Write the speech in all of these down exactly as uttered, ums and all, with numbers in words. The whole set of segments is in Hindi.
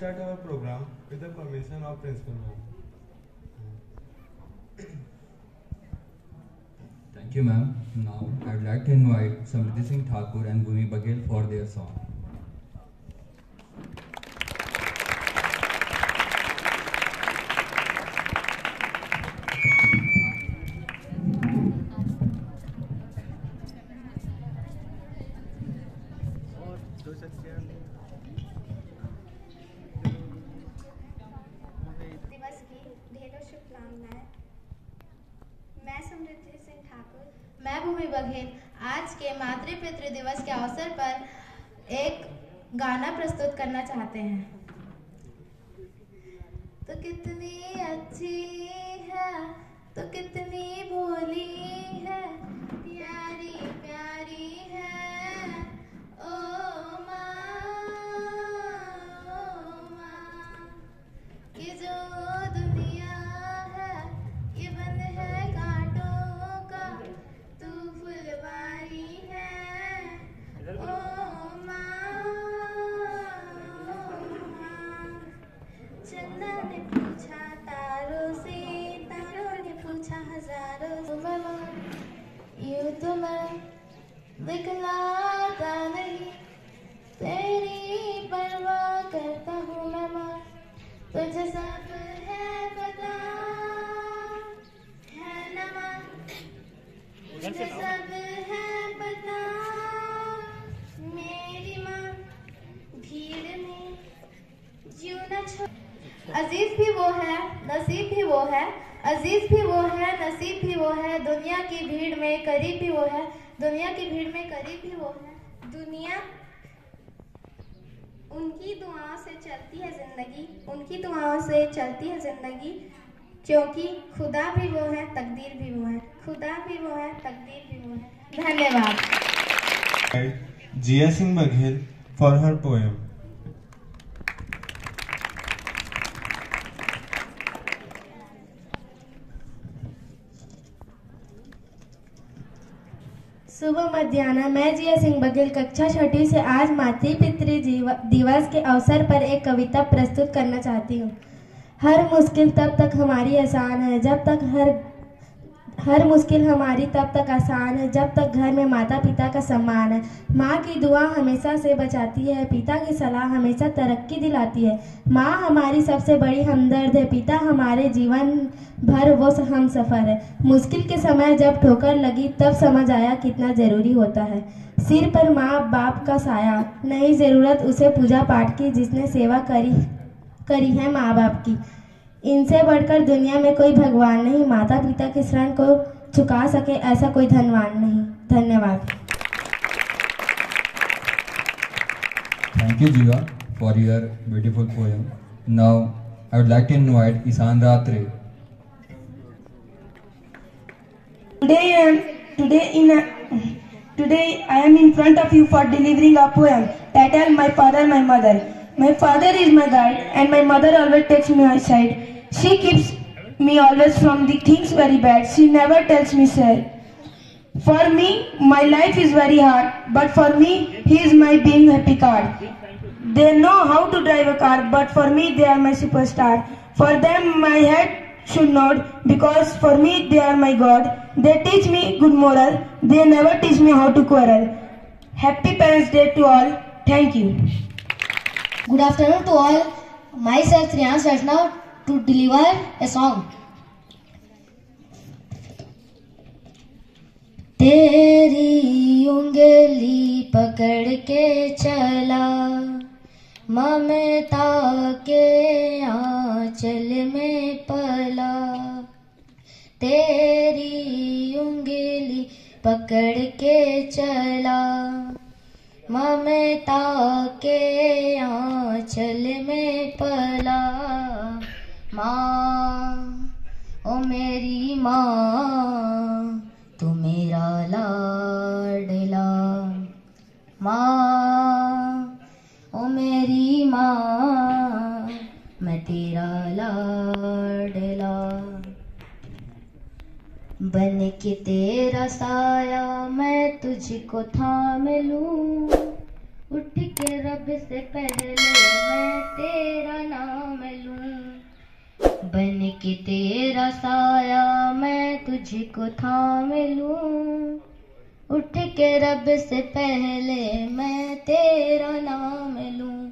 start our program with the permission of Principal Ma'am. Thank you, ma'am. Now, I would like to invite Samriddhi Singh Thakur and Bhumi Baghel for their song. दिवस की ढेरों शुभकामनाएं। मैं समृद्धि सिंह ठाकुर, मैं भूमि बघेल आज के मातृ पितृ दिवस के अवसर पर एक गाना प्रस्तुत करना चाहते हैं। तो कितनी अच्छी है, तो कितनी भोली है, प्यारी प्यारी है ओ माँ, ओ माँ, ये जो दुनिया है ये बंद है कांटों का, तू फुलवारी है ओ माँ, ओ माँ। चंदा ने पूछा तारों से, तारों ने पूछा हजारों से, यूं तो मैं दिखलाता नहीं, तेरी परवाह करता हूँ मैं माँ, तुझे सब है पता है ना माँ, तुझे सब है पता मेरी माँ, भीड़ में जीव न छोड़। अजीज भी वो है, नसीब भी वो है, अजीज भी वो है, नसीब भी वो है, दुनिया की भीड़ में करीब भी वो है, दुनिया की भीड़ में करीब भी वो है। दुनिया उनकी दुआओं से चलती है जिंदगी, उनकी दुआओं से चलती है जिंदगी, क्योंकि खुदा भी वो है, तकदीर भी वो है, खुदा भी वो है, तकदीर भी वो है। धन्यवाद। Jia Singh Baghel for her poem. शुभ मध्याह्न। मैं जिया सिंह बघेल कक्षा छठी से आज मातृ पितृ दिवस के अवसर पर एक कविता प्रस्तुत करना चाहती हूँ। हर मुश्किल तब तक हमारी आसान है जब तक हर हर मुश्किल हमारी तब तक आसान है जब तक घर में माता पिता का सम्मान है। माँ की दुआ हमेशा से बचाती है, पिता की सलाह हमेशा तरक्की दिलाती है। माँ हमारी सबसे बड़ी हमदर्द है, पिता हमारे जीवन भर वो हम सफ़र है। मुश्किल के समय जब ठोकर लगी तब समझ आया कितना ज़रूरी होता है सिर पर माँ बाप का साया। नहीं ज़रूरत उसे पूजा पाठ की जिसने सेवा करी करी है माँ बाप की। इनसे बढ़कर दुनिया में कोई भगवान नहीं, माता पिता के शरण को झुका सके ऐसा कोई धनवान नहीं। धन्यवाद। Thank you, Jiva, for your beautiful poem. Now, I would like to invite Isan Ratre. Today I am today in a, today I am in front of you for delivering a poem titled "My Father, My Mother." My father is my guide, and my mother always takes me aside. She keeps me always from the things very bad. She never tells me sad. For me, my life is very hard, but for me, he is my being happy card. They know how to drive a car, but for me, they are my superstar. For them, my head should nod, because for me, they are my God. They teach me good moral. They never teach me how to quarrel. Happy Parents' Day to all. Thank you. Good afternoon to all. Myself Riyan Sachna to deliver a song. तेरी उंगली पकड़ के चला ममता के आंचल में पला। तेरी उंगली पकड़ के चला ममता के आंचल में पला। माँ ओ मेरी माँ तू मेरा लाडला। माँ ओ मेरी माँ मैं तेरा लाडला। बन के तेरा साया मैं तुझको थाम लूं। उठ के रब से पहले मैं तेरा नाम लूं, बन के तेरा साया मैं तुझको थाम लूं। उठ के रब से पहले मैं तेरा नाम लूं,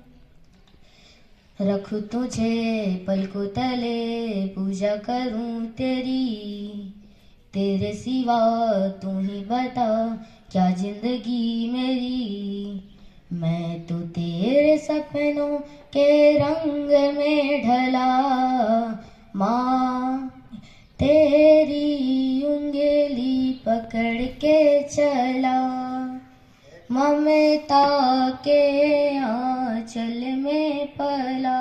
रखूं तुझे पलकों तले पूजा करूं तेरी, तेरे सिवा तू ही बता क्या जिंदगी मेरी। मैं तो तेरे सपनों के रंग में ढला, माँ तेरी उंगली पकड़ के चला, ममता के आंचल में पला।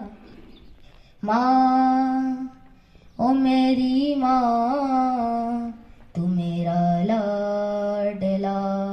माँ ओ मेरी माँ तू मेरा लाडला,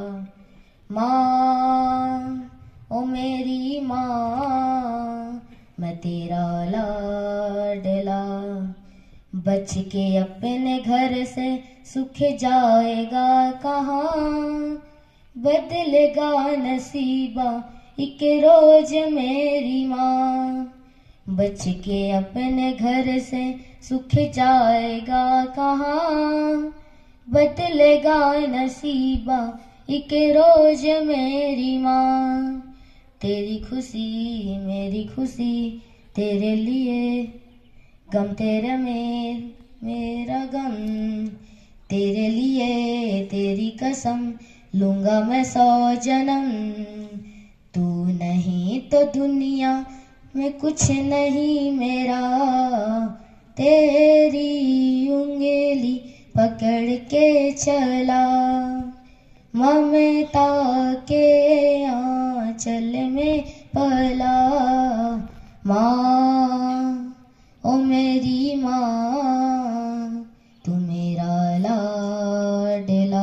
माँ ओ मेरी माँ मैं तेरा लाडला। बच के अपने घर से सुख जाएगा कहाँ, बदलेगा नसीबा एक रोज मेरी माँ। बच के अपने घर से सुख जाएगा कहाँ, बदलेगा नसीबा एक रोज मेरी माँ। तेरी खुशी मेरी खुशी तेरे लिए, गम तेरा मेर मेरा गम, तेरे लिए तेरी कसम लूंगा मैं सौ जन्म। तू नहीं तो दुनिया में कुछ नहीं मेरा, तेरी उंगली पकड़ के चला, ममता के आंचल में पला। माँ ओ मेरी माँ तू मेरा लाडला,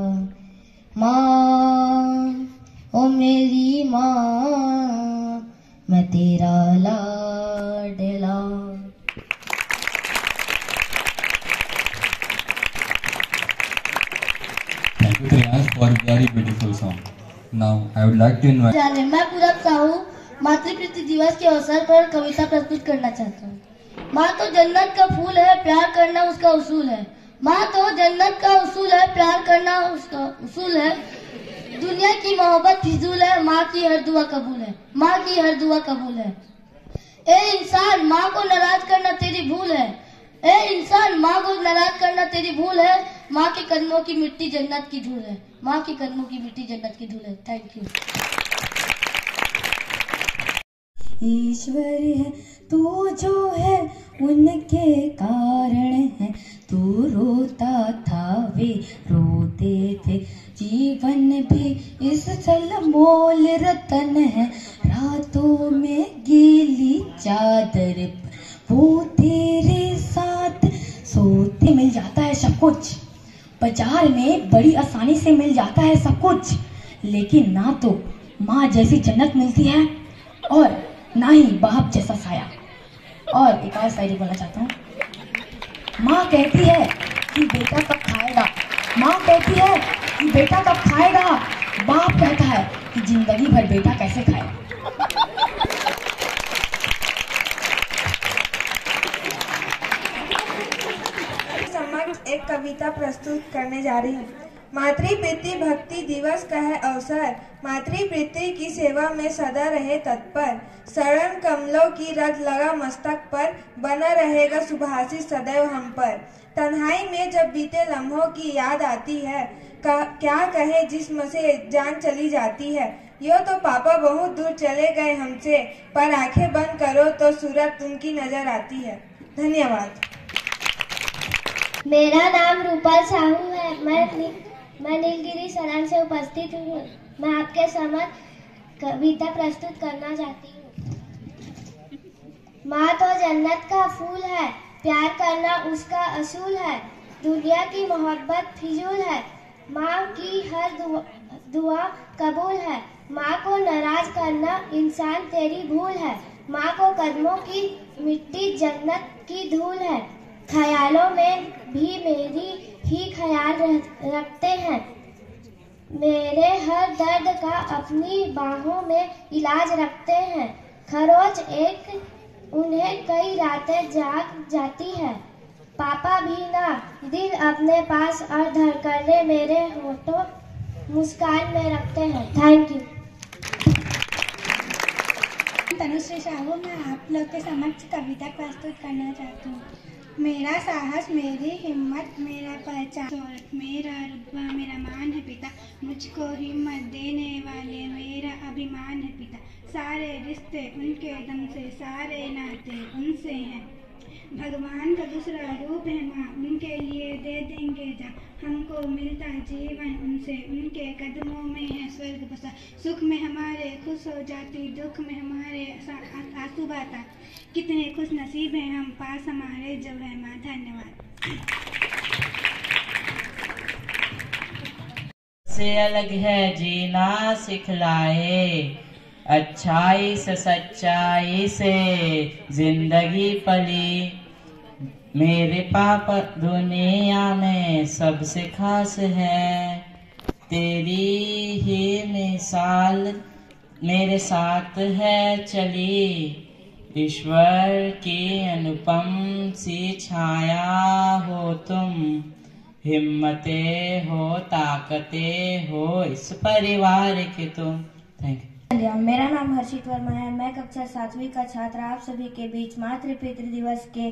माँ ओ मेरी माँ मैं तेरा लाडला। Thank you, Triyansh, for a very beautiful song. Now, I would like to invite. जाने मैं पूरब साहू मातृप्रीति दिवस के अवसर पर कविता प्रस्तुत करना चाहता हूँ। माँ तो जन्नत का फूल है, प्यार करना उसका उसूल है। माँ तो जन्नत का उसूल है, प्यार करना उसका उसूल है। दुनिया की मोहब्बत फिजूल है, माँ की हर दुआ कबूल है, माँ की हर दुआ कबूल है। ए इंसान माँ को नाराज करना तेरी भूल है, ए इंसान माँ को नाराज करना तेरी भूल है। माँ के कदमों की मिट्टी जन्नत की धूल है, माँ के कदमों की मिट्टी जन्नत की धूल है। Thank you. ईश्वर है तू जो है उनके कारण है, तू रोता था वे रोते थे, जीवन भी इस सलमोल रतन है। रातों में गीली चादर वो तेरे साथ सोते, मिल जाता है सब कुछ बाजार में बड़ी आसानी से मिल जाता है सब कुछ, लेकिन ना तो माँ जैसी जन्नत मिलती है और ना ही बाप जैसा साया। और एक और शायरी बोलना चाहता हूँ। माँ कहती है कि बेटा कब खाएगा, माँ कहती है कि बेटा कब खाएगा, बाप कहता है कि जिंदगी भर बेटा कैसे खाए। समक्ष एक कविता प्रस्तुत करने जा रही हूँ। मातृप्रीति भक्ति दिवस का है अवसर, मातृप्रीति की सेवा में सदा रहे तत्पर। शरण कमलों की रग लगा मस्तक पर, बना रहेगा सुभाषित सदैव हम पर। तन्हाई में जब बीते लम्हों की याद आती है, क्या कहे जिस्म से जान चली जाती है। यो तो पापा बहुत दूर चले गए हमसे, पर आंखें बंद करो तो सूरत उनकी नजर आती है। धन्यवाद। मेरा नाम रूपल साहू है, मैं मैं नीलगिरी सरान से उपस्थित हूँ। मैं आपके समक्ष कविता प्रस्तुत करना चाहती हूँ। माँ तो जन्नत का फूल है, प्यार करना उसका असूल है। दुनिया की मोहब्बत फिजूल है, माँ की हर दुआ, दुआ कबूल है। माँ को नाराज करना इंसान तेरी भूल है, माँ को कदमों की मिट्टी जन्नत की धूल है। ख्यालों में भी मेरी ही ख्याल रखते हैं, मेरे हर दर्द का अपनी बाहों में इलाज रखते हैं। खरोच एक उन्हें कई रातें जाग जाती है। पापा भी ना दिल अपने पास और धड़कने मेरे होठों मुस्कान में रखते हैं। Thank you. तनुश्री साहू, मैं आप लोग के समक्ष कविता प्रस्तुत करना चाहती हूँ। मेरा साहस, मेरी हिम्मत, मेरा पहचान, मेरा रुतबा, मेरा मान है पिता, मुझको हिम्मत देने वाले मेरा अभिमान है पिता। सारे रिश्ते उनके दम से, सारे नाते उनसे हैं। भगवान का दूसरा रूप है माँ, उनके लिए दे देंगे जा। हमको मिलता जीवन उनसे, उनके कदमों में है स्वर्ग बसा। सुख में हमारे खुश हो जाती, दुख में हमारे आंसू बहता। कितने खुश नसीब हैं हम, पास हमारे जब है माँ। धन्यवाद। से अलग है जीना सिखलाए, अच्छाई से सच्चाई से जिंदगी पली। मेरे पापा दुनिया में सबसे खास है, तेरी ही मिसाल मेरे साथ है चली। ईश्वर की अनुपम सी छाया हो तुम, हिम्मते हो ताकते हो इस परिवार के तुम। Thank you. मेरा नाम हर्षित वर्मा है। मैं कक्षा सातवीं का छात्र आप सभी के बीच मातृ पितृ दिवस के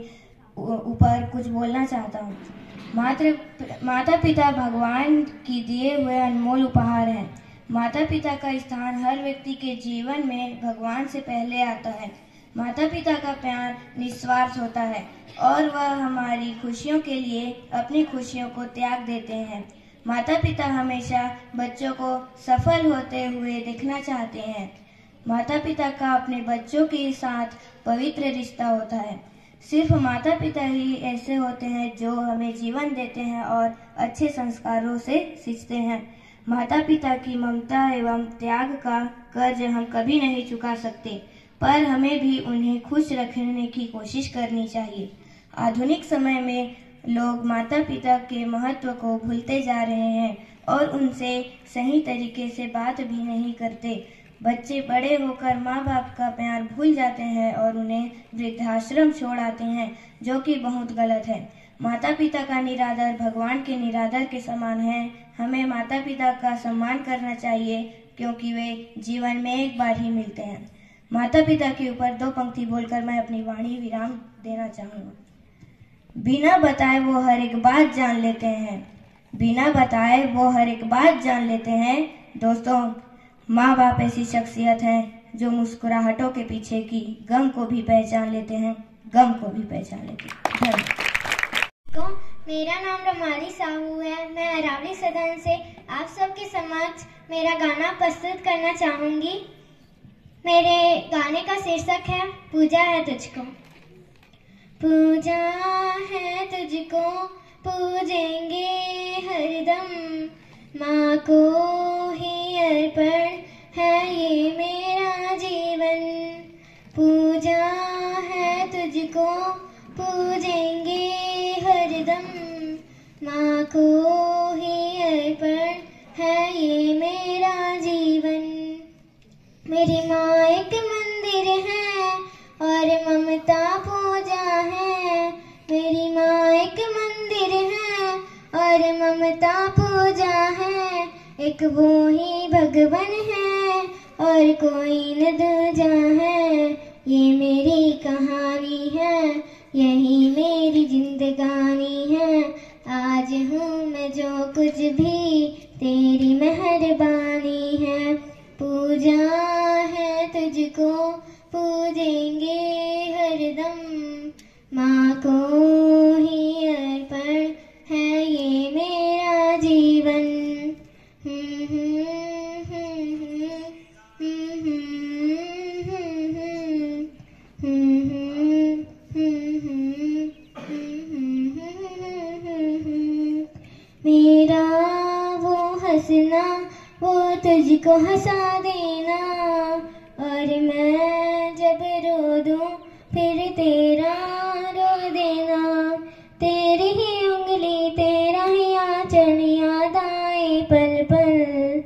ऊपर कुछ बोलना चाहता हूँ। मातृ माता पिता भगवान की दिए हुए अनमोल उपहार हैं। माता पिता का स्थान हर व्यक्ति के जीवन में भगवान से पहले आता है। माता पिता का प्यार निस्वार्थ होता है और वह हमारी खुशियों के लिए अपनी खुशियों को त्याग देते हैं। माता पिता हमेशा बच्चों को सफल होते हुए देखना चाहते हैं। माता पिता का अपने बच्चों के साथ पवित्र रिश्ता होता है। सिर्फ माता पिता ही ऐसे होते हैं जो हमें जीवन देते हैं और अच्छे संस्कारों से सींचते हैं। माता पिता की ममता एवं त्याग का कर्ज हम कभी नहीं चुका सकते, पर हमें भी उन्हें खुश रखने की कोशिश करनी चाहिए। आधुनिक समय में लोग माता पिता के महत्व को भूलते जा रहे हैं और उनसे सही तरीके से बात भी नहीं करते। बच्चे बड़े होकर माँ बाप का प्यार भूल जाते हैं और उन्हें वृद्धाश्रम छोड़ आते हैं, जो कि बहुत गलत है। माता पिता का निरादर भगवान के निरादर के समान है। हमें माता पिता का सम्मान करना चाहिए क्योंकि वे जीवन में एक बार ही मिलते हैं। माता पिता के ऊपर दो पंक्ति बोलकर मैं अपनी वाणी विराम देना चाहूँगा। बिना बताए वो हर एक बात जान लेते हैं, बिना बताए वो हर एक बात जान लेते हैं। दोस्तों, माँ बाप ऐसी शख्सियत है जो मुस्कुराहटों के पीछे की गम को भी पहचान लेते हैं, गम को भी पहचान लेते हैं। मेरा नाम रमाली साहू है। मैं अरावली सदन से आप सबके समक्ष मेरा गाना प्रस्तुत करना चाहूंगी। मेरे गाने का शीर्षक है पूजा है तुझको। पूजा है तुझको पूजेंगे हरदम, माँ को ही अर्पण है ये मेरा जीवन। पूजा है तुझको पूजेंगे हरदम, माँ को ही अर्पण है ये मेरा जीवन। मेरी माँ एक मंदिर है और ममता पूजा है। मेरी माँ एक मंदिर है और ममता पूजा है। एक वो ही भगवान है और कोई न दूजा है। ये मेरी कहानी है, यही मेरी जिंदगानी है। आज हूँ मैं जो कुछ भी, तेरी मेहरबानी है। पूजा है तुझको पूजेंगे हरदम, माँ को ही अर्पण है ये मेरा जीवन। हम्म हम्म हम्म हम्म हम्म। मेरा वो हंसना वो तुझको हंसा देना, और मैं जब रो दूं फिर तेरा रो देना। तेरी ही उंगली तेरा ही आंचल याद आए पल पल,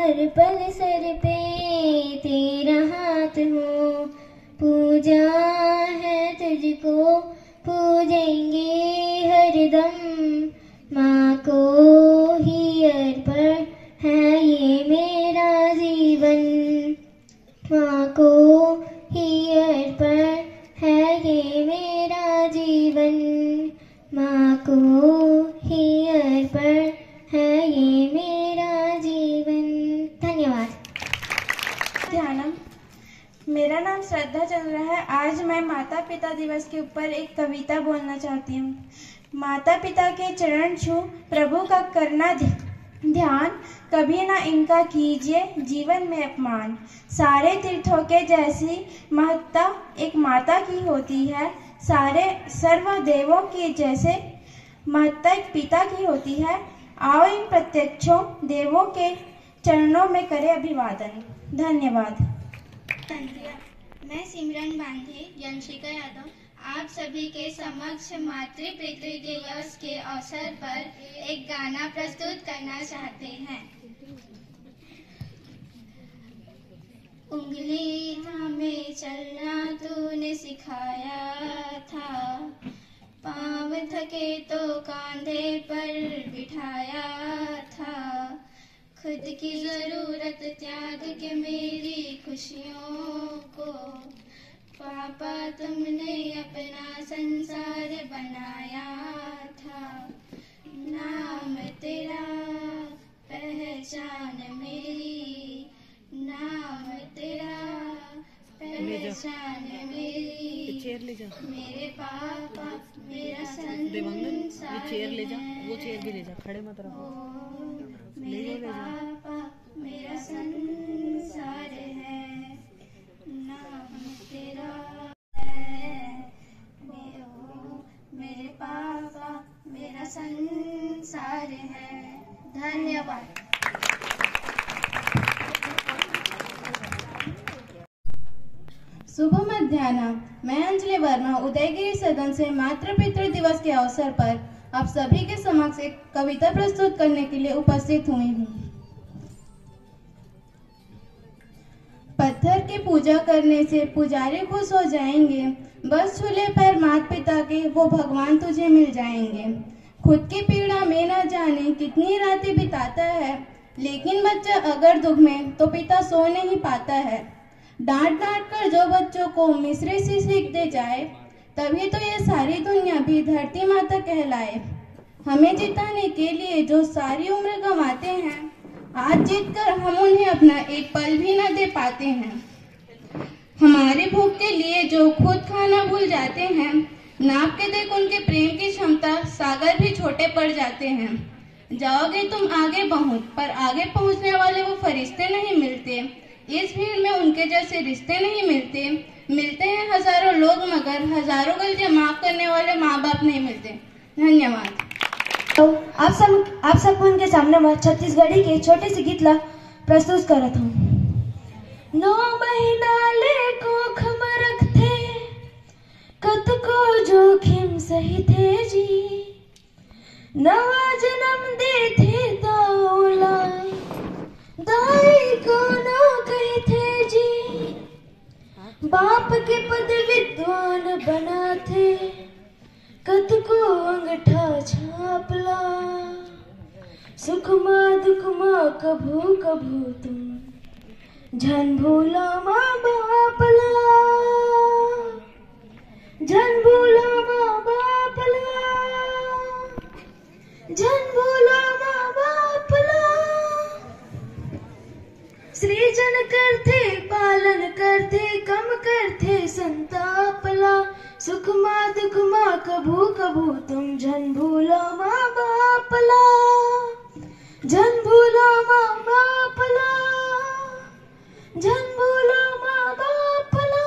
हर पल सर पे तेरा हाथ हो, पूजा है तुझको पूजेंगे हरदम, माँ को ही अर्पण है ये मेरा जीवन, माँ को ही अर्पण है ये मेरा जीवन, माँ को ही अर्पण है ये मेरा जीवन। धन्यवाद। ध्यानम। मेरा नाम श्रद्धा चंद्रा है। आज मैं माता पिता दिवस के ऊपर एक कविता बोलना चाहती हूँ। माता पिता के चरण छू प्रभु का करना ध्यान, कभी ना इनका कीजिए जीवन में अपमान, सारे तीर्थों के जैसी महत्ता एक माता की होती है, सारे सर्व देवों के जैसे महत्ता एक पिता की होती है, आओ इन प्रत्यक्षों देवों के चरणों में करे अभिवादन। धन्यवाद। मैं सिमरन बांधे यंशिका यादव आप सभी के समक्ष मातृ पितृ दिवस के अवसर पर एक गाना प्रस्तुत करना चाहते हैं। उंगली थामे चलना तूने सिखाया था, पाँव थके तो कांधे पर बिठाया था, खुद की जरूरत त्याग के मेरी खुशियों को, पापा तुमने अपना संसार बनाया था, नाम तेरा पहचान मेरी, नाम तेरा पहचान मेरी, मेरे पापा मेरा संसार चेयर ले जा, वो चेयर भी ले जा, खड़े मत रहो। मेरे पापा मेरा संसार है, नाम तेरा है, मेरे पापा मेरा संसार है। धन्यवाद। शुभ मध्याह्न। मैं अंजलि वर्मा उदयगिरी सदन से मातृ पितृ दिवस के अवसर पर आप सभी के समक्ष एक कविता प्रस्तुत करने के लिए उपस्थित हुई हूँ। पत्थर की पूजा करने से पुजारी खुश हो जाएंगे, बस छूले पैर माता पिता के वो भगवान तुझे मिल जाएंगे। खुद की पीड़ा में न जाने कितनी रातें बिताता है, लेकिन बच्चा अगर दुख में तो पिता सो नहीं पाता है। डांट डांट कर जो बच्चों को मिश्री सी सीख दे जाए, तभी तो ये सारी दुनिया भी धरती माता कहलाए। हमें जिताने के लिए जो सारी उम्र गंवाते हैं, आज जीत कर हम उन्हें अपना एक पल भी न दे पाते हैं। हमारे भूख के लिए जो खुद खाना भूल जाते हैं, नाप के देख उनके प्रेम की क्षमता, सागर भी छोटे पड़ जाते हैं। जाओगे तुम आगे बहुत, पर आगे पहुंचने वाले वो फरिश्ते नहीं मिलते। इस भीड़ में उनके जैसे रिश्ते नहीं मिलते। मिलते हैं हजारों लोग, मगर हजारों गलतियां माफ करने वाले माँ बाप नहीं मिलते। धन्यवाद। तो आप सब आप सब उनके सामने मैं छत्तीसगढ़ी के छोटे से गीत ला प्रस्तुत करत हूँ। नौ महीना ले कोख में रखते, कत को जोखिम सही थे जी, नवा जन्म दे थे दाऊला, दाई को ना कही थे जी, बाप के पद विद्वान बना थे, कत को अंगठा छापला, सुख माँ दुख माँ कभू कभू तुम, झन भूला माँ बापला, झन भूला माँ बापला, झन भूला माँ बापला। सृजन करते पालन करते कम करते संतापला, सुख माँ दुख माँ कभू कभू तुम, झन भूला माँ बापला, झन भूला माँ बापला, झन भूला माँ बापला।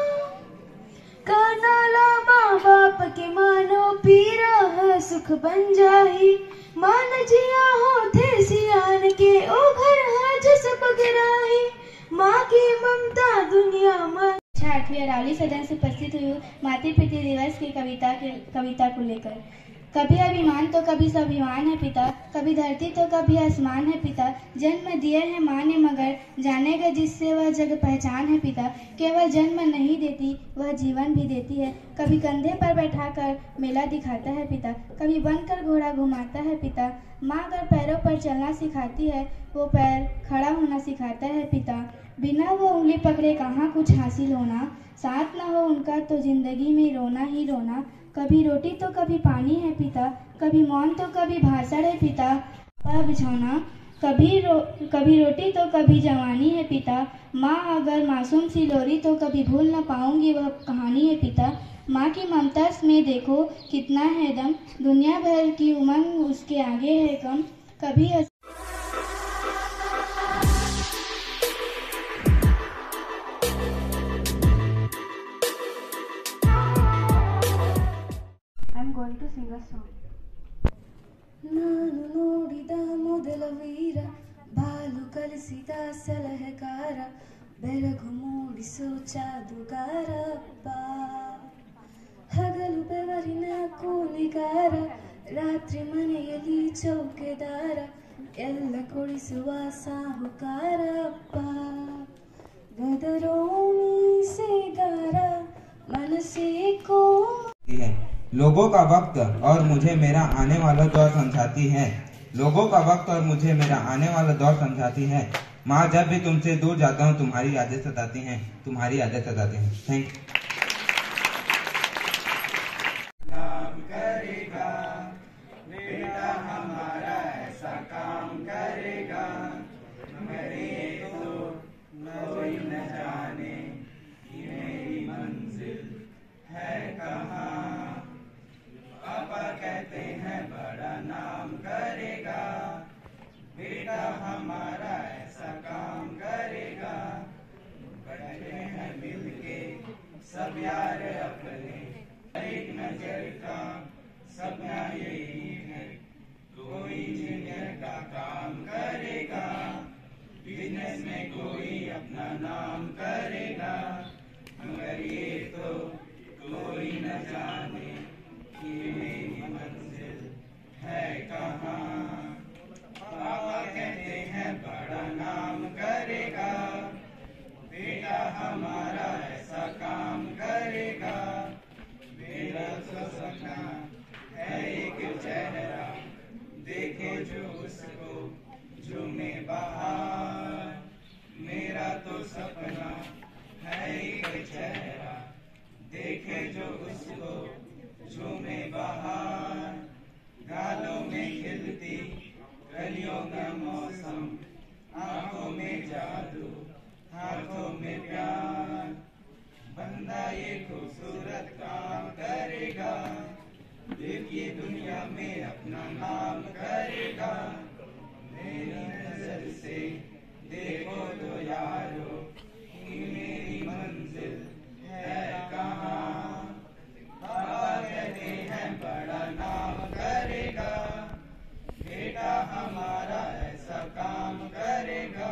कानाला माँ बाप के मानो पीरा है सुख बन जाही, मान जिया हो थे सियान के ओ घर है जस बगराही, माँ की ममता दुनिया में। आठवीं अरावली सदन से उपस्थित हुई मातृ पितृ दिवस की कविता के कविता को लेकर। कभी अभिमान तो कभी स्वाभिमान है पिता, कभी धरती तो कभी आसमान है पिता। जन्म दिए है माँ ने मगर जानेगा जिससे वह जग पहचान है पिता। केवल जन्म नहीं देती वह जीवन भी देती है। कभी कंधे पर बैठाकर मेला दिखाता है पिता, कभी बनकर घोड़ा घुमाता है पिता। माँ अगर पैरों पर चलना सिखाती है, वो पैर खड़ा होना सिखाता है पिता। बिना वो उंगली पकड़े कहाँ कुछ हासिल होना, साथ ना हो उनका तो जिंदगी में रोना ही रोना। कभी रोटी तो कभी पानी है पिता, कभी मौन तो कभी भाषण है पिता। वह बिछौना कभी रो कभी रोटी तो कभी जवानी है पिता। माँ अगर मासूम सी लोरी तो कभी भूल न पाऊंगी वह कहानी है पिता। माँ की ममता में देखो कितना है दम, दुनिया भर की उमंग उसके आगे है कम। कभी I'm going to sing a song. ನಾನು ನೋಡಿದ ಮೊದಲ ವೀರ ಬಾಲು ಕಲಿಸಿದ ಸಲಹೆಗಾರ ಬೆಳಗು ಮೂಡಿಸೋ ಜಾದುಗಾರಪ್ಪ ಹಗಲು ಬೆವರಿನ ಕೂಲಿಗಾರ ರಾತ್ರಿ ಮನೆಯಲ್ಲಿ ಚೌಕೆದಾರ ಎಲ್ಲ ಕೊಡಿಸುವ ಸಾಹುಕಾರಪ್ಪ ಗದರೋ ಮೀಸೆಗಾರ ಮನಸ್ಸೇ ಕೋ है। लोगों का वक्त और मुझे मेरा आने वाला दौर समझाती है। लोगों का वक्त और मुझे मेरा आने वाला दौर समझाती है। माँ जब भी तुमसे दूर जाता हूँ तुम्हारी यादें सताती हैं, तुम्हारी यादें सताती हैं। Thank you. नाम करेगा बेटा हमारा ऐसा काम करेगा, मरे तो कोई न जाने कि मेरी मंजिल है कहाँ। पापा कहते हैं बड़ा नाम करेगा, बेटा हमारा ऐसा काम करेगा। बैठे हैं मिलके सब यार अपने, एक नजर का सपना यही है कोई इंजीनियर का काम करेगा, बिजनेस में कोई अपना नाम करेगा। मगर ये तो कोई न जाने कि मेरी मंजिल है कहाँ। पापा कहते हैं बड़ा नाम करेगा, बेटा हमारा ऐसा काम करेगा। मेरा तो सपना है एक चेहरा देखे जो उसको झूमे बाहर। मेरा तो सपना है एक चेहरा देखे जो उसको झूमे बाहर। गालों में खिलती कलियों का मौसम, आंखों में जादू हाथों में प्यार। बंदा ये खूबसूरत काम करेगा, देखिए दुनिया में अपना नाम करेगा। मेरी नजर से देखो तो यारो कि मेरी मंजिल है कहाँ। पापा कहते हैं बड़ा नाम करेगा, बेटा हमारा ऐसा काम करेगा।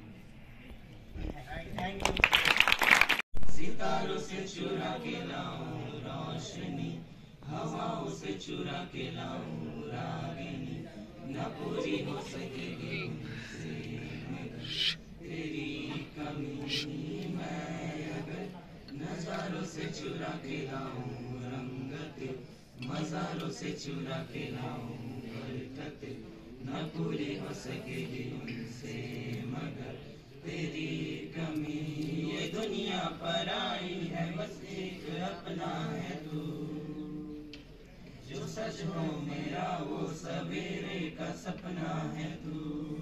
सितारों से चुरा के लाऊं रोशनी, हवाओं से चुरा के लाऊं रागिनी। न पूरी हो सकेगी मुझसे मगर तेरी कमी। मैं अगर नजारों से चुरा के लाऊं रंगत, मजारों से चुरा के लाऊं बरकत। न पूरी हो सकेगी उनसे मगर तेरी कमी। ये दुनिया पर आई है बस एक अपना है तू, जो सच हो मेरा वो सवेरे का सपना है तू।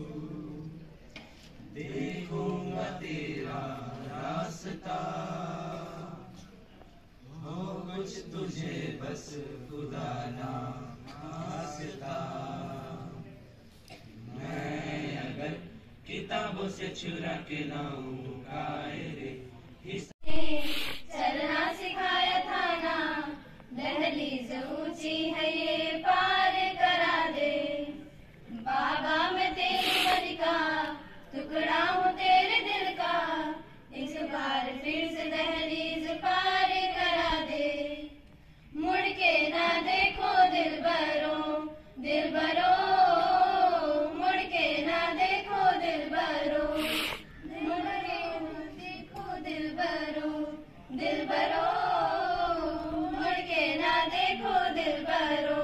देखूंगा तेरा रास्ता हो कुछ तुझे बस खुदा ना आस्था। मैं अगर किताबों से चुरा के लाऊं कायरे चलना सिखाया था ना, दहलीज ऊंची है ये पार करा दे। बाबा मैं तेरी बलि का टुकड़ा हूँ तेरे दिल का, इस बार फिर से दहलीज पार करा दे। मुड़ के ना देखो दिल भर दिलबरो मुड़ के ना देखो दिलबरो,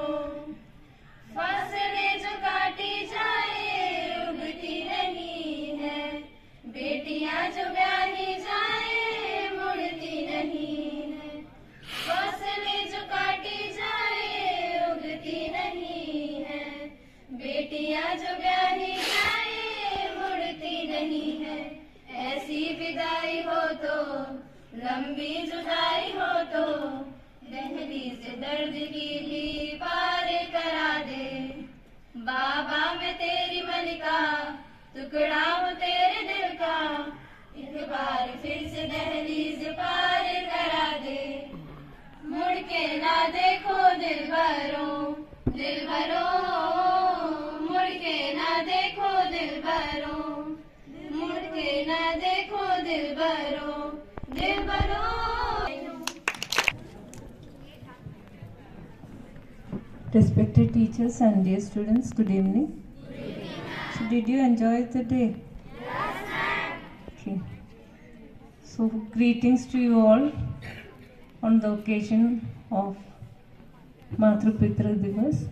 फसलें जो काटी जाए उगती नहीं है, बेटियां जो ब्याही जाए मुड़ती नहीं है, फसलें जो काटी जाए उगती नहीं है, बेटियां जो ब्याही जाए मुड़ती नहीं है। ऐसी विदाई हो तो लंबी जुदाई हो तो दहलीज़ दर्द की भी पार करा दे, बाबा मैं तेरी मलिका टुकड़ा हूँ तेरे दिल का, एक बार फिर से दहलीज़ पार करा दे, मुड़ के ना देखो दिलबरो, दिलबरो मुड़ के ना देखो दिलबरो, मुड़ के ना देखो Dilbaro, Dilbaro. Respected teachers and dear students, good evening. Good evening. So did you enjoy the day? Yes, ma'am. Okay. So greetings to you all on the occasion of Matru Pitra Divas.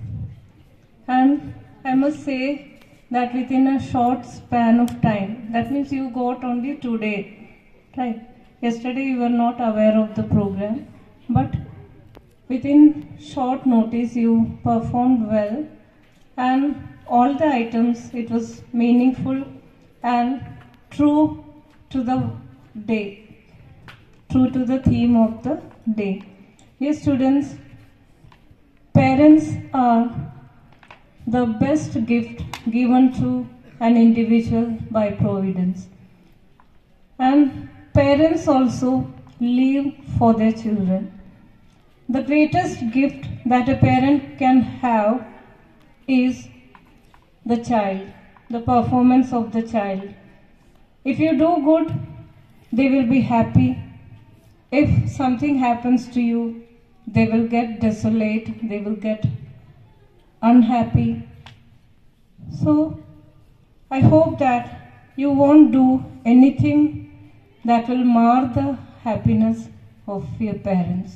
And I must say that within a short span of time, that means you got only today, right? Yesterday you were not aware of the program, but within short notice you performed well, and all the items, it was meaningful and true to the day, true to the theme of the day. Yes, students, parents are the best gift given to an individual by Providence. And parents also live for their children. The greatest gift that a parent can have is the child, the performance of the child. If you do good, they will be happy. If something happens to you, they will get desolate, they will get unhappy. So, I hope that you won't do anything that will mar the happiness of your parents.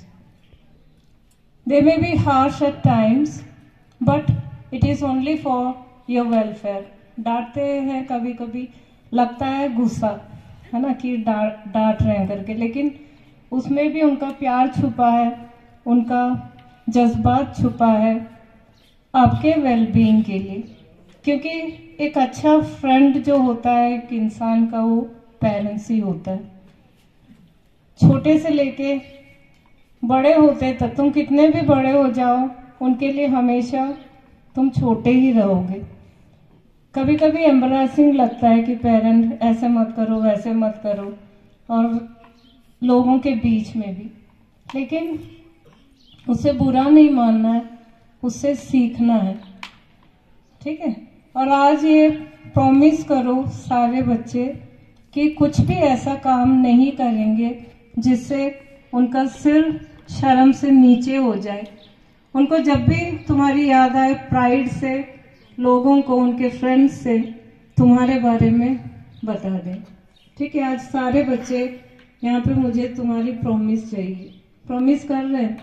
They may be harsh at times, but it is only for your welfare. डांटते हैं कभी कभी, लगता है गुस्सा है ना कि डांट डांट रहे हैं करके, लेकिन उसमें भी उनका प्यार छुपा है, उनका जज्बात छुपा है आपके वेलबीइंग के लिए। क्योंकि एक अच्छा फ्रेंड जो होता है एक इंसान का, वो पेरेंट्स ही होता है। छोटे से लेके बड़े होते तक, तुम कितने भी बड़े हो जाओ, उनके लिए हमेशा तुम छोटे ही रहोगे। कभी कभी एम्बैरेसिंग लगता है कि पेरेंट ऐसे मत करो, वैसे मत करो, और लोगों के बीच में भी, लेकिन उसे बुरा नहीं मानना है, उससे सीखना है, ठीक है। और आज ये प्रॉमिस करो सारे बच्चे कि कुछ भी ऐसा काम नहीं करेंगे जिससे उनका सिर शर्म से नीचे हो जाए। उनको जब भी तुम्हारी याद आए, प्राइड से लोगों को, उनके फ्रेंड्स से तुम्हारे बारे में बता दें, ठीक है। आज सारे बच्चे यहाँ पे मुझे तुम्हारी प्रॉमिस चाहिए। प्रॉमिस कर रहे हैं?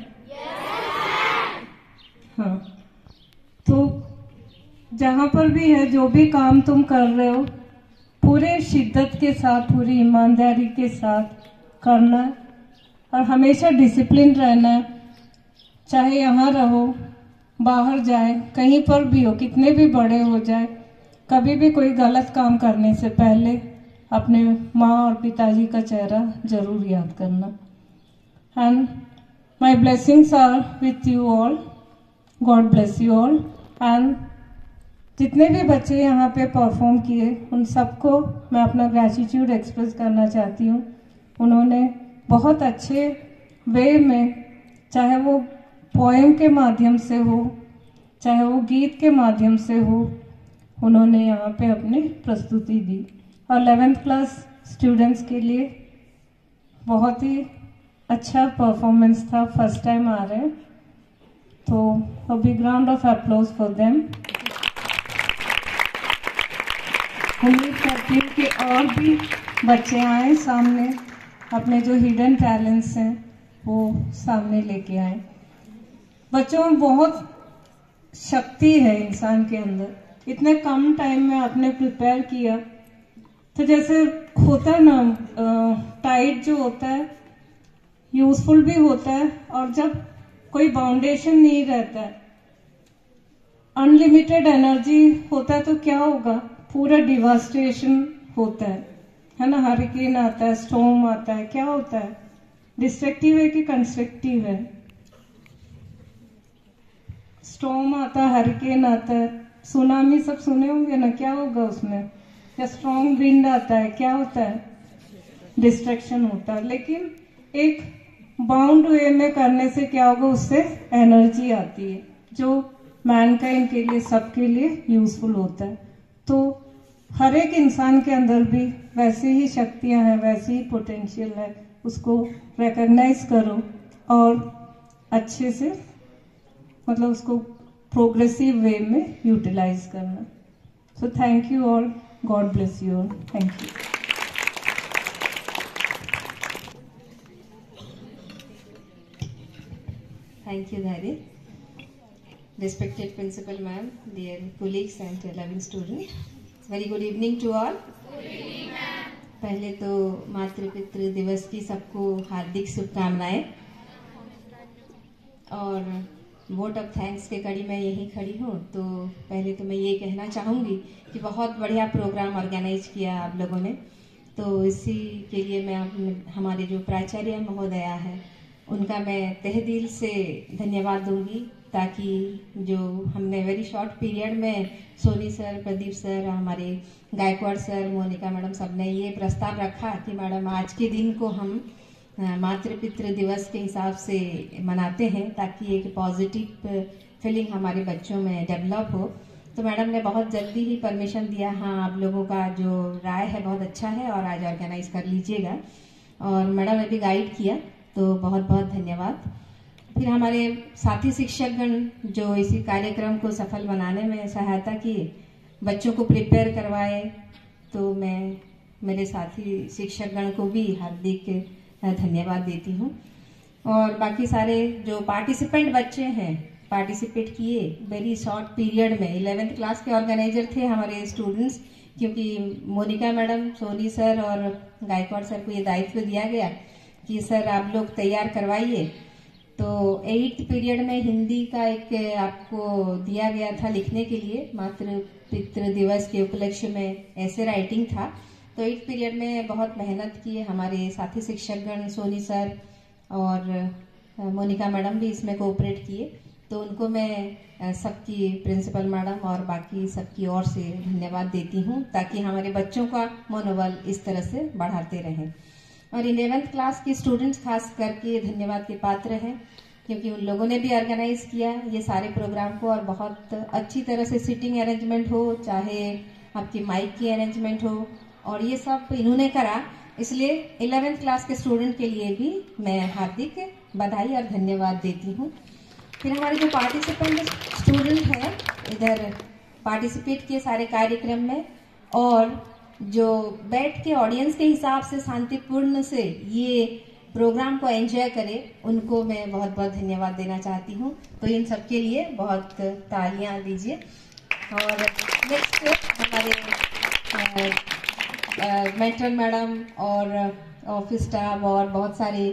हाँ, तो जहाँ पर भी है, जो भी काम तुम कर रहे हो, पूरे शिद्दत के साथ, पूरी ईमानदारी के साथ करना है, और हमेशा डिसिप्लिन रहना है। चाहे यहाँ रहो, बाहर जाए, कहीं पर भी हो, कितने भी बड़े हो जाए, कभी भी कोई गलत काम करने से पहले अपने माँ और पिताजी का चेहरा जरूर याद करना। And my blessings are with you all, God bless you all. And जितने भी बच्चे यहाँ पे परफॉर्म किए, उन सबको मैं अपना ग्रेटिट्यूड एक्सप्रेस करना चाहती हूँ। उन्होंने बहुत अच्छे वे में, चाहे वो पोएम के माध्यम से हो, चाहे वो गीत के माध्यम से हो, उन्होंने यहाँ पे अपनी प्रस्तुति दी। और इलेवेंथ क्लास स्टूडेंट्स के लिए बहुत ही अच्छा परफॉर्मेंस था, फर्स्ट टाइम आ रहे हैं, तो a big round of applause for them. उम्मीद करती हूँ कि और भी बच्चे आए सामने अपने जो हिडन टैलेंट्स हैं वो सामने लेके आए। बच्चों में बहुत शक्ति है इंसान के अंदर, इतने कम टाइम में आपने प्रिपेयर किया। तो जैसे होता है ना, टाइट जो होता है यूजफुल भी होता है, और जब कोई बाउंडेशन नहीं रहता है, अनलिमिटेड एनर्जी होता है, तो क्या होगा, पूरा डिवास्टेशन होता है है ना। हरिकेन आता है, स्टॉर्म आता है, क्या होता है, डिस्ट्रक्टिव है कि कंस्ट्रक्टिव है। स्टॉर्म आता है, हरिकेन आता है, सुनामी सब सुने होंगे ना, क्या होगा उसमें, या स्ट्रॉन्ग विंड आता है, क्या होता है, डिस्ट्रक्शन होता है। लेकिन एक बाउंड वे में करने से क्या होगा, उससे एनर्जी आती है जो मैनकाइंड के लिए, सबके लिए यूजफुल होता है। तो हर एक इंसान के अंदर भी वैसी ही शक्तियां हैं, वैसी ही पोटेंशियल है, उसको रिकॉग्नाइज करो और अच्छे से मतलब उसको प्रोग्रेसिव वे में यूटिलाइज करना। So thank you all, God bless you all, thank you. Thank you, Dhari. Respected Principal Ma'am, dear colleagues and loving students, very good evening to all. Good evening, ma'am. पहले तो मातृ पितृ दिवस की सबको हार्दिक शुभकामनाएं, और वोट ऑफ थैंक्स के कड़ी में यहीं खड़ी हूँ। तो पहले तो मैं ये कहना चाहूँगी कि बहुत बढ़िया प्रोग्राम ऑर्गेनाइज किया आप लोगों ने। तो इसी के लिए मैं अपने हमारे जो प्राचार्य महोदया है उनका मैं तहे दिल से धन्यवाद दूंगी, ताकि जो हमने वेरी शॉर्ट पीरियड में सोनी सर, प्रदीप सर, हमारे गायकवाड़ सर, मोनिका मैडम, सबने ये प्रस्ताव रखा कि मैडम आज के दिन को हम मातृ पितृ दिवस के हिसाब से मनाते हैं, ताकि एक पॉजिटिव फीलिंग हमारे बच्चों में डेवलप हो। तो मैडम ने बहुत जल्दी ही परमिशन दिया। हाँ, आप लोगों का जो राय है बहुत अच्छा है और आज ऑर्गेनाइज कर लीजिएगा, और मैडम ने भी गाइड किया, तो बहुत बहुत धन्यवाद। फिर हमारे साथी शिक्षकगण जो इसी कार्यक्रम को सफल बनाने में सहायता की, बच्चों को प्रिपेयर करवाए, तो मैं मेरे साथी शिक्षकगण को भी हार्दिक धन्यवाद देती हूँ। और बाकी सारे जो पार्टिसिपेंट बच्चे हैं, पार्टिसिपेट किए वेरी शॉर्ट पीरियड में। इलेवेंथ क्लास के ऑर्गेनाइजर थे हमारे स्टूडेंट्स, क्योंकि मोनिका मैडम, सोनी सर और गायकवाड़ सर को ये दायित्व दिया गया कि सर आप लोग तैयार करवाइए। तो एट्थ पीरियड में हिंदी का एक आपको दिया गया था लिखने के लिए, मातृ पितृ दिवस के उपलक्ष्य में ऐसे राइटिंग था। तो एट्थ पीरियड में बहुत मेहनत किए हमारे साथी शिक्षकगण, सोनी सर और मोनिका मैडम भी इसमें कोऑपरेट किए। तो उनको मैं सबकी, प्रिंसिपल मैडम और बाकी सबकी ओर से धन्यवाद देती हूँ, ताकि हमारे बच्चों का मनोबल इस तरह से बढ़ाते रहें। और इलेवेंथ क्लास के स्टूडेंट्स खास करके धन्यवाद के पात्र हैं, क्योंकि उन लोगों ने भी ऑर्गेनाइज किया ये सारे प्रोग्राम को, और बहुत अच्छी तरह से सिटिंग अरेंजमेंट हो, चाहे आपकी माइक की अरेंजमेंट हो, और ये सब इन्होंने करा। इसलिए इलेवेंथ क्लास के स्टूडेंट के लिए भी मैं हार्दिक बधाई और धन्यवाद देती हूँ। फिर हमारे जो पार्टिसिपेंट स्टूडेंट हैं, इधर पार्टिसिपेट किए सारे कार्यक्रम में, और जो बैठ के ऑडियंस के हिसाब से शांतिपूर्ण से ये प्रोग्राम को एंजॉय करे, उनको मैं बहुत बहुत धन्यवाद देना चाहती हूँ। तो इन सब के लिए बहुत तालियां दीजिए। और नेक्स्ट हमारे मेट्रन मैडम और ऑफिस स्टाफ और बहुत सारे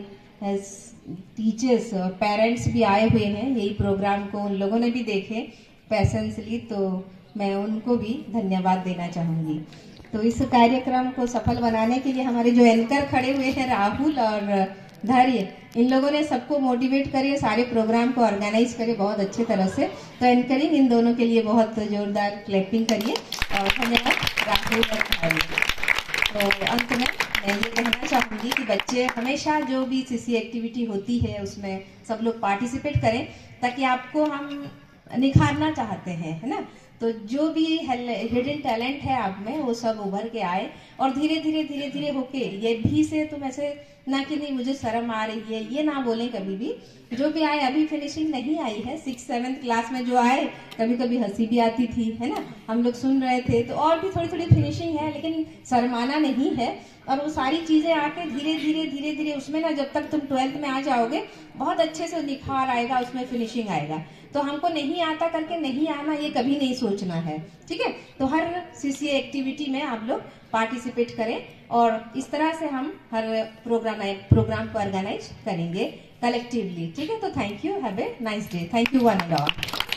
टीचर्स और पेरेंट्स भी आए हुए हैं यही प्रोग्राम को, उन लोगों ने भी देखे पैसेंसली, तो मैं उनको भी धन्यवाद देना चाहूंगी। तो इस कार्यक्रम को सफल बनाने के लिए हमारे जो एंकर खड़े हुए हैं, राहुल और धैर्य, इन लोगों ने सबको मोटिवेट करे, सारे प्रोग्राम को ऑर्गेनाइज करे बहुत अच्छे तरह से। तो एंकरिंग इन दोनों के लिए बहुत जोरदार क्लैपिंग करिए, और धन्यवाद राहुल और धैर्य। तो अंत में मैं ये कहना चाहूंगी कि बच्चे हमेशा जो भी सीसी एक्टिविटी होती है उसमें सब लोग पार्टिसिपेट करें, ताकि आपको हम निखारना चाहते हैं, है ना। तो जो भी हिडन टैलेंट है आप में वो सब उभर के आए, और धीरे धीरे धीरे धीरे होके ये भी से तुम ऐसे ना कि नहीं मुझे शर्म आ रही है, ये ना बोलें कभी भी। जो भी आए, अभी फिनिशिंग नहीं आई है, सिक्स सेवेंथ क्लास में जो आए कभी कभी हंसी भी आती थी, है ना, हम लोग सुन रहे थे, तो और भी थोड़ी थोड़ी फिनिशिंग है, लेकिन शर्माना नहीं है। और वो सारी चीजें आके धीरे धीरे धीरे धीरे उसमें ना, जब तक तुम ट्वेल्थ में आ जाओगे बहुत अच्छे से निखार आएगा, उसमें फिनिशिंग आएगा। तो हमको नहीं आता करके नहीं आना, ये कभी नहीं सोचना है, ठीक है। तो हर सीसीए एक्टिविटी में आप लोग पार्टिसिपेट करें और इस तरह से हम हर प्रोग्राम प्रोग्राम को ऑर्गेनाइज करेंगे कलेक्टिवली, ठीक है। तो thank you, have a nice day, thank you one and all.